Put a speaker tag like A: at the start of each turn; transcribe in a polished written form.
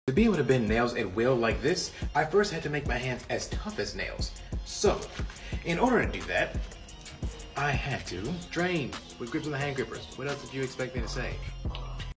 A: To be able to bend nails at will like this, I first had to make my hands as tough as nails. So, in order to do that, I had to train with grips on the hand grippers. What else did you expect me to say?